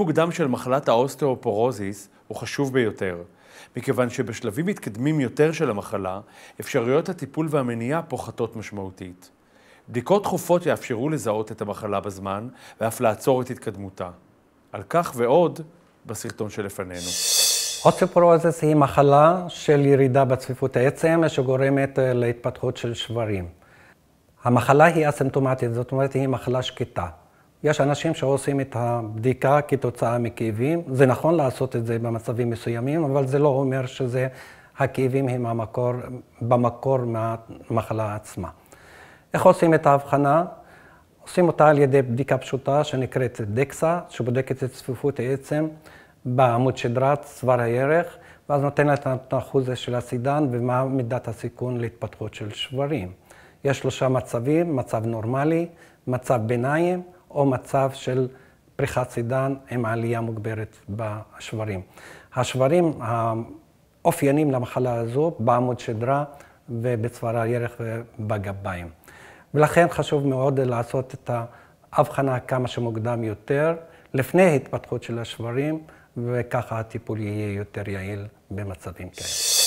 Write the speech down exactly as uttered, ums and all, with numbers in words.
מוקדם של מחלת האוסטאופורוזיס הוא חשוב ביותר, מכיוון שבשלבים מתקדמים יותר של המחלה, אפשרויות הטיפול והמניעה פוחתות משמעותית. בדיקות תכופות יאפשרו לזהות את המחלה בזמן, ואף לעצור את התקדמותה. על כך ועוד בסרטון שלפנינו. אוסטאופורוזיס היא מחלה של ירידה בצפיפות העצם שגורמת להתפתחות של שברים. המחלה היא אסימפטומטית, זאת אומרת היא מחלה שקטה. יש אנשים שעושים את הבדיקה כתוצאה מכאבים. זה נכון לעשות את זה במצבים מסוימים, אבל זה לא אומר שזה הכאבים הם המקור, במקור מהמחלה עצמה. איך עושים את ההבחנה? עושים אותה על ידי בדיקה פשוטה שנקראת דקסה, שבודקת את צפיפות העצם בעמוד שדרת צוואר הירך, ואז נותנת את האחוז של הסידן ומה מידת הסיכון להתפתחות של שברים. יש שלושה מצבים, מצב נורמלי, מצב ביניים, או מצב של פריחת סידן עם עלייה מוגברת בשברים. השברים האופיינים למחלה הזו בעמוד שדרה ובצוואר הירך ובגביים. ולכן חשוב מאוד לעשות את ההבחנה כמה שמוקדם יותר, לפני התפתחות של השברים, וככה הטיפול יהיה יותר יעיל במצבים כאלה.